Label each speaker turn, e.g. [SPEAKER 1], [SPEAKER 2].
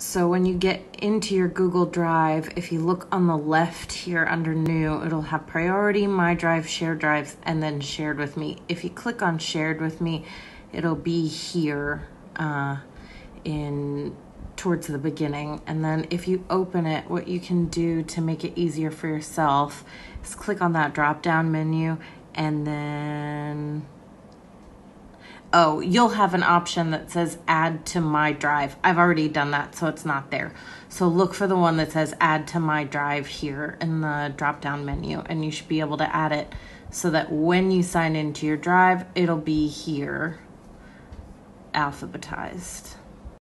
[SPEAKER 1] So when you get into your Google Drive, if you look on the left here under New, it'll have Priority, My Drive, Shared Drives, and then Shared with Me. If you click on Shared with Me, it'll be here towards the beginning. And then if you open it, what you can do to make it easier for yourself is click on that drop-down menu, and then you'll have an option that says Add to My Drive. I've already done that, so it's not there. So look for the one that says Add to My Drive here in the drop-down menu, and you should be able to add it so that when you sign into your drive, it'll be here alphabetized.